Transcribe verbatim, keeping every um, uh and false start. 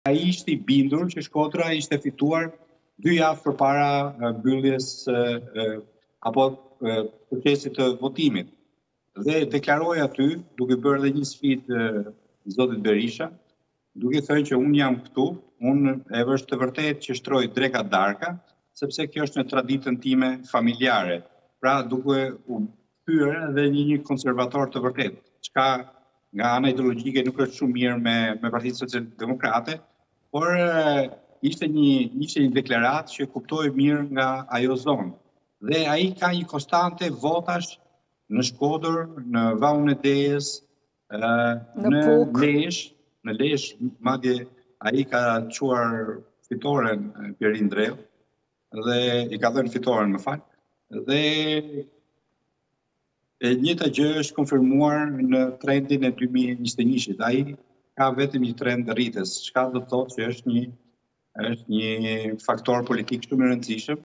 Ai ishte i bindur që Shkodra ishte fituar dy javë përpara mbylljes apo procesit të votimit. Dhe deklaroi aty, duke bërë edhe një sfidë zotit Berisha, duke thënë që unë jam këtu, unë e është të vërtet që shtroj dreka darka, sepse kjo është në traditën time familjare. Pra duke u kthyer edhe një, një konservator të vërtet, çka nga ana ideologjike nuk është shumë mirë me, me Partitë Socialdemokrate, por ishte një, ishte një deklaratë që kuptoi mirë nga ajo zonë. Dhe ai ka një konstante votash në Shkodër, në Vallën e Dejës, në, në Lezhë, në Lezhë, madje ai ka quar fitoren Pierin Dreu, dhe i ka dhënë fitoren, më fal. Dhe e njëjta gjë është konfirmuar në trendin e dy mijë e njëzet e një-shit. Ai ka vetëm një trend rritës, çka do të thotë që është një është një faktor politik shumë i rëndësishëm.